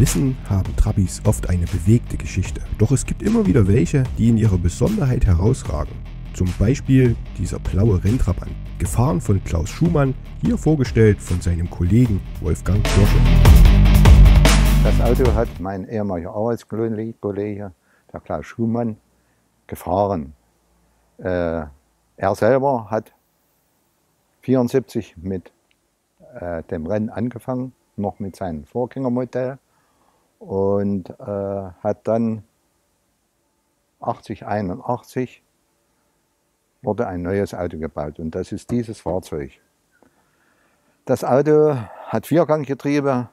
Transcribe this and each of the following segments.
wissen, haben Trabis oft eine bewegte Geschichte. Doch es gibt immer wieder welche, die in ihrer Besonderheit herausragen. Zum Beispiel dieser blaue Renntrabant, gefahren von Klaus Schumann, hier vorgestellt von seinem Kollegen Wolfgang Kirsche. Das Auto hat mein ehemaliger Arbeitskollege, der Klaus Schumann, gefahren. Er selber hat 1974 mit dem Rennen angefangen, noch mit seinem Vorgängermodell, und hat dann 81 wurde ein neues Auto gebaut, und das ist dieses Fahrzeug. Das Auto hat Vierganggetriebe,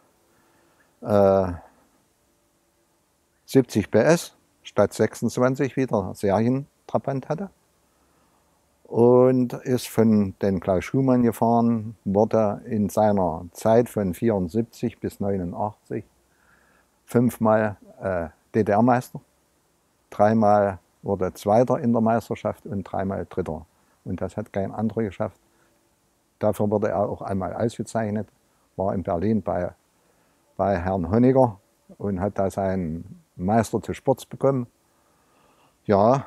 70 PS statt 26, wie der Serientrabant hatte, und ist von den Klaus Schumann gefahren, wurde in seiner Zeit von 74 bis 89 fünfmal DDR-Meister, dreimal wurde Zweiter in der Meisterschaft und dreimal Dritter. Und das hat kein anderer geschafft. Dafür wurde er auch einmal ausgezeichnet, war in Berlin bei Herrn Honecker und hat da seinen Meister des Sports bekommen. Ja,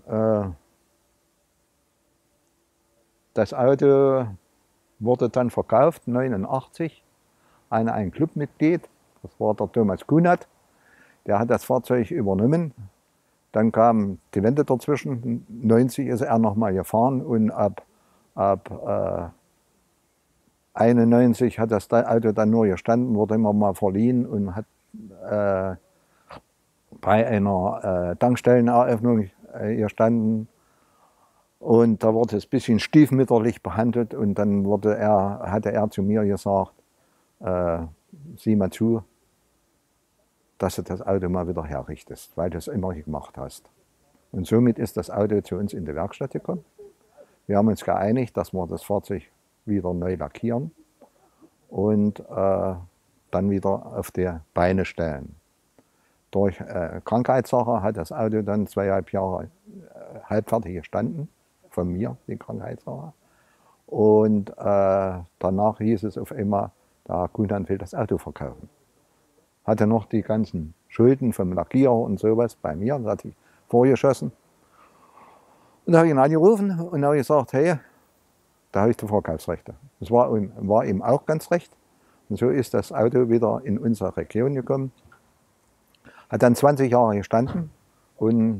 das Auto wurde dann verkauft, 1989, an ein Clubmitglied, das war der Thomas Kunert, der hat das Fahrzeug übernommen. Dann kam die Wende dazwischen, 90 ist er nochmal gefahren, und ab 91 hat das Auto dann nur gestanden, wurde immer mal verliehen und hat bei einer Tankstelleneröffnung gestanden. Und da wurde es ein bisschen stiefmütterlich behandelt, und dann hatte er zu mir gesagt, sieh mal zu, dass du das Auto mal wieder herrichtest, weil du es immer gemacht hast. Und somit ist das Auto zu uns in die Werkstatt gekommen. Wir haben uns geeinigt, dass wir das Fahrzeug wieder neu lackieren und dann wieder auf die Beine stellen. Durch Krankheitssache hat das Auto dann 2,5 Jahre halbfertig gestanden, von mir, die Krankheitssache. Und danach hieß es auf einmal, der Kunert will das Auto verkaufen. Hatte noch die ganzen Schulden vom Lackierer und sowas bei mir, das hatte ich vorgeschossen. Und da habe ich ihn angerufen und habe gesagt, hey, da habe ich die Verkaufsrechte. Das war ihm auch ganz recht. Und so ist das Auto wieder in unsere Region gekommen. Hat dann 20 Jahre gestanden, und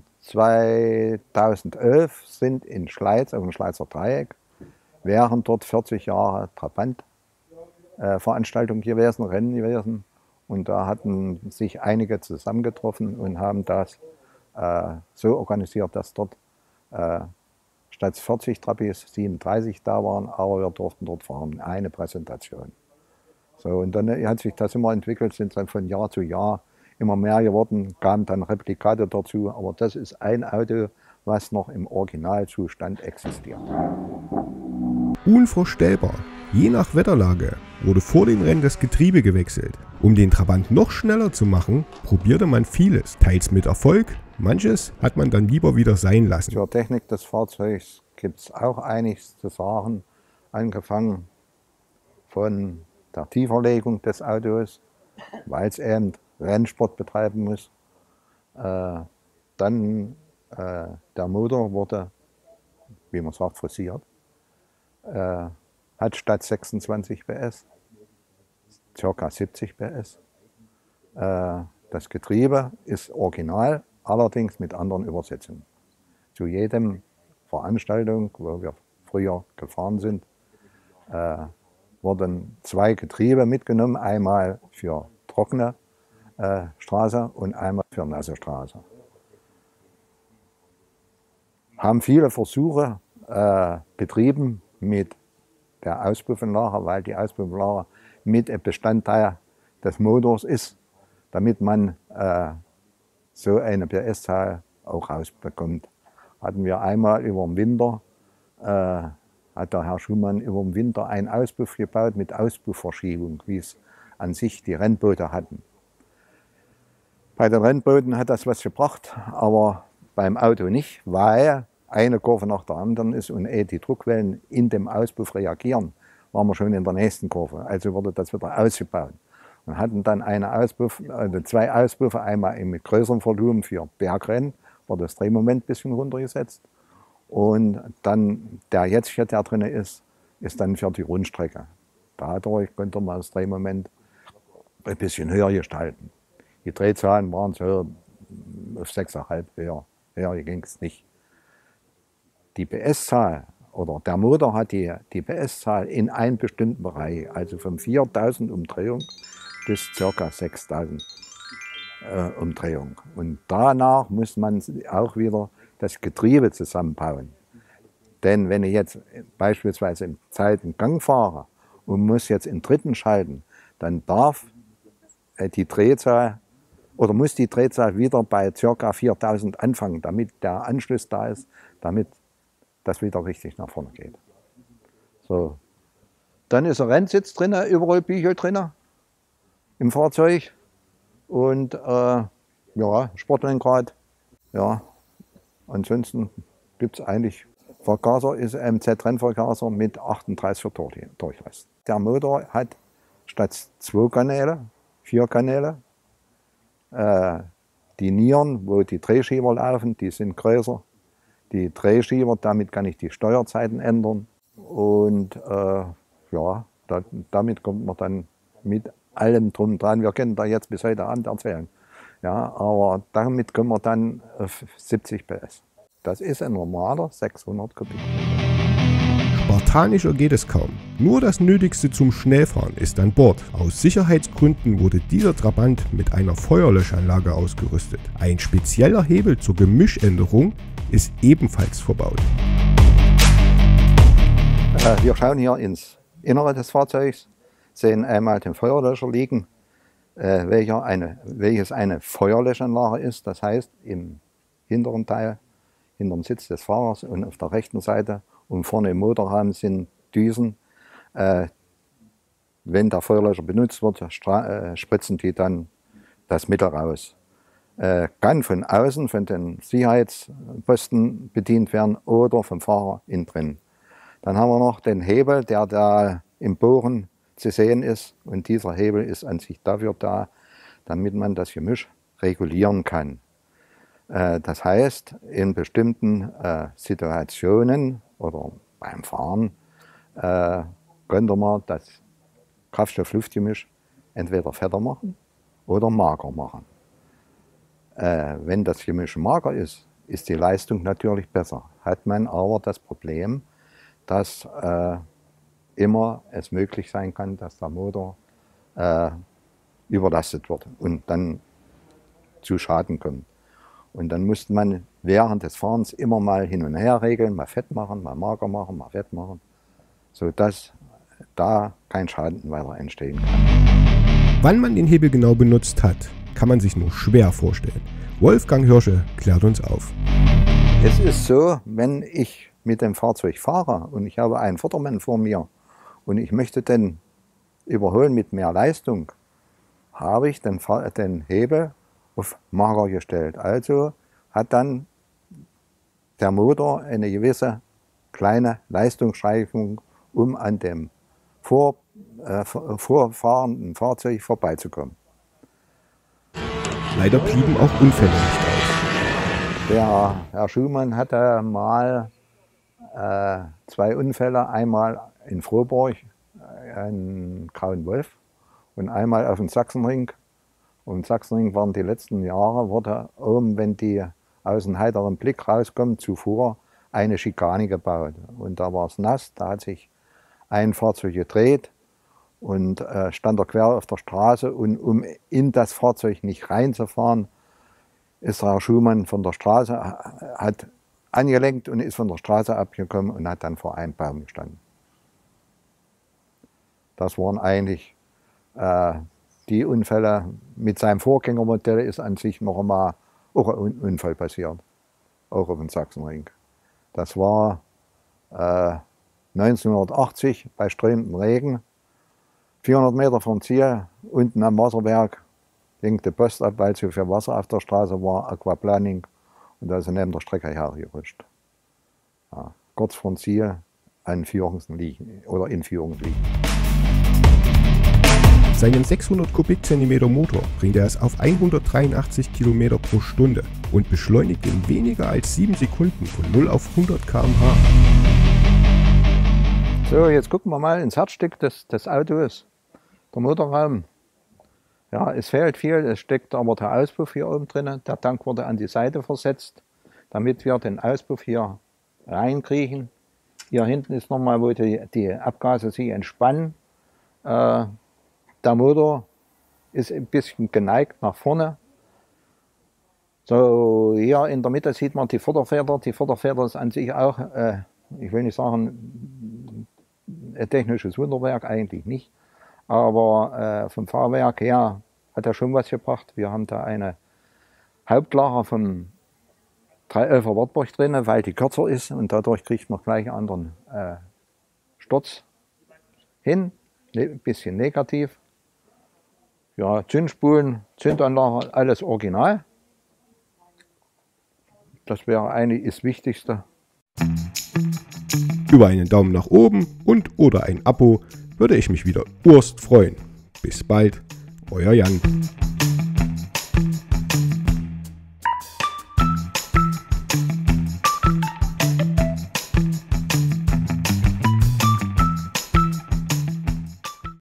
2011 sind in Schleiz, auf dem Schleizer Dreieck, wären dort 40 Jahre Trabant-Veranstaltungen gewesen, Rennen gewesen. Und da hatten sich einige zusammengetroffen und haben das so organisiert, dass dort statt 40 Trabis 37 da waren, aber wir durften dort fahren, eine Präsentation. So, und dann hat sich das immer entwickelt, sind dann von Jahr zu Jahr immer mehr geworden, kamen dann Replikate dazu, aber das ist ein Auto, was noch im Originalzustand existiert. Unvorstellbar. Je nach Wetterlage wurde vor dem Rennen das Getriebe gewechselt. Um den Trabant noch schneller zu machen, probierte man vieles, teils mit Erfolg, manches hat man dann lieber wieder sein lassen. Zur Technik des Fahrzeugs gibt es auch einiges zu sagen, angefangen von der Tieferlegung des Autos, weil es eben Rennsport betreiben muss. Dann der Motor wurde, wie man sagt, forciert. Hat statt 26 PS ca. 70 PS. Das Getriebe ist original, allerdings mit anderen Übersetzungen. Zu jedem Veranstaltung, wo wir früher gefahren sind, wurden 2 Getriebe mitgenommen, einmal für trockene Straße und einmal für nasse Straße. Haben viele Versuche betrieben mit der Auspuffenlager, weil die Auspuffenlager mit ein Bestandteil des Motors ist, damit man so eine PS-Zahl auch rausbekommt. Hatten wir einmal über den Winter, hat der Herr Schumann über den Winter einen Auspuff gebaut mit Auspuffverschiebung, wie es an sich die Rennboote hatten. Bei den Rennbooten hat das was gebracht, aber beim Auto nicht, weil eine Kurve nach der anderen ist und ehe die Druckwellen in dem Auspuff reagieren, waren wir schon in der nächsten Kurve. Also wurde das wieder ausgebaut. Wir hatten dann zwei Auspuffe, einmal mit größerem Volumen für Bergrennen, wurde das Drehmoment ein bisschen runtergesetzt. Und dann der Jetztje, der drin ist dann für die Rundstrecke. Dadurch konnte man das Drehmoment ein bisschen höher gestalten. Die Drehzahlen waren so auf 6,5 höher. Höher ging es nicht. Die PS-Zahl oder der Motor hat die PS-Zahl in einen bestimmten Bereich, also von 4000 Umdrehungen bis ca. 6000 Umdrehungen. Und danach muss man auch wieder das Getriebe zusammenbauen. Denn wenn ich jetzt beispielsweise im zweiten Gang fahre und muss jetzt im dritten schalten, dann darf die Drehzahl oder muss die Drehzahl wieder bei ca. 4000 anfangen, damit der Anschluss da ist, damit das wieder richtig nach vorne geht. So. Dann ist ein Rennsitz drin, überall Bücher drin im Fahrzeug und ja, Sportlenkrad. Ja. Ansonsten gibt es eigentlich, Vergaser ist MZ-Rennvergaser mit 38 Durchlass. Der Motor hat statt 2 Kanäle 4 Kanäle. Die Nieren, wo die Drehschieber laufen, die sind größer. Die Drehschieber, damit kann ich die Steuerzeiten ändern. Und ja, damit kommt man dann mit allem drum dran. Wir können da jetzt bis heute Abend erzählen. Ja, aber damit kommen wir dann auf 70 PS. Das ist ein normaler 600 Kubik. Spartanischer geht es kaum. Nur das Nötigste zum Schnellfahren ist an Bord. Aus Sicherheitsgründen wurde dieser Trabant mit einer Feuerlöschanlage ausgerüstet. Ein spezieller Hebel zur Gemischänderung ist ebenfalls verbaut. Wir schauen hier ins Innere des Fahrzeugs, sehen einmal den Feuerlöscher liegen, welches eine Feuerlöschanlage ist. Das heißt, im hinteren Teil, hinterm Sitz des Fahrers und auf der rechten Seite und vorne im Motorraum sind Düsen. Wenn der Feuerlöscher benutzt wird, spritzen die dann das Mittel raus. Kann von außen, von den Sicherheitsposten bedient werden oder vom Fahrer innen drin. Dann haben wir noch den Hebel, der da im Bohren zu sehen ist. Und dieser Hebel ist an sich dafür da, damit man das Gemisch regulieren kann. Das heißt, in bestimmten Situationen oder beim Fahren könnte man das Kraftstoff-Luft-Gemisch entweder fetter machen oder mager machen. Wenn das Gemisch mager ist, ist die Leistung natürlich besser. Hat man aber das Problem, dass immer es möglich sein kann, dass der Motor überlastet wird und dann zu Schaden kommt. Und dann musste man während des Fahrens immer mal hin und her regeln, mal fett machen, mal mager machen, mal fett machen, sodass da kein Schaden weiter entstehen kann. Wann man den Hebel genau benutzt hat, kann man sich nur schwer vorstellen. Wolfgang Hirsche klärt uns auf. Es ist so, wenn ich mit dem Fahrzeug fahre und ich habe einen Vordermann vor mir und ich möchte den überholen mit mehr Leistung, habe ich den Hebel auf mager gestellt. Also hat dann der Motor eine gewisse kleine Leistungssteigerung, um an dem vorfahrenden Fahrzeug vorbeizukommen. Leider blieben auch Unfälle nicht aus. Der Herr Schumann hatte mal 2 Unfälle, einmal in Frohburg, einen grauen Wolf, und einmal auf dem Sachsenring. Und im Sachsenring waren die letzten Jahre, wurde oben, wenn die aus dem heiteren Blick rauskommen, zuvor eine Schikane gebaut. Und da war es nass, da hat sich ein Fahrzeug gedreht und stand er quer auf der Straße. Und um in das Fahrzeug nicht reinzufahren, ist der Herr Schumann von der Straße, hat angelenkt und ist von der Straße abgekommen und hat dann vor einem Baum gestanden. Das waren eigentlich die Unfälle. Mit seinem Vorgängermodell ist an sich noch einmal auch ein Unfall passiert, auch auf dem Sachsenring. Das war 1980 bei strömendem Regen, 400 Meter vom Ziel, unten am Wasserwerk, ging die Post ab, weil zu viel Wasser auf der Straße war, Aquaplaning, und da ist er neben der Strecke hergerutscht. Ja, kurz vor dem Ziel in Führung liegen. Mit seinem 600 Kubikzentimeter Motor bringt er es auf 183 Kilometer pro Stunde und beschleunigt in weniger als 7 Sekunden von 0 auf 100 km/h. So, jetzt gucken wir mal ins Herzstück des Autos, der Motorraum. Ja, es fehlt viel, es steckt aber der Auspuff hier oben drin. Der Tank wurde an die Seite versetzt, damit wir den Auspuff hier reinkriegen. Hier hinten ist nochmal, wo die Abgase sich entspannen. Der Motor ist ein bisschen geneigt nach vorne. So, hier in der Mitte sieht man die Vorderfeder. Die Vorderfeder ist an sich auch, ich will nicht sagen, ein technisches Wunderwerk, eigentlich nicht. Aber vom Fahrwerk her hat er schon was gebracht. Wir haben da eine Hauptlager vom 311er Wartburg drin, weil die kürzer ist und dadurch kriegt man gleich einen anderen Sturz hin. Ein bisschen negativ. Ja, Zündspulen, Zündanlage, alles original. Das wäre eigentlich das Wichtigste. Über einen Daumen nach oben und oder ein Abo würde ich mich wieder urst freuen. Bis bald, euer Jan.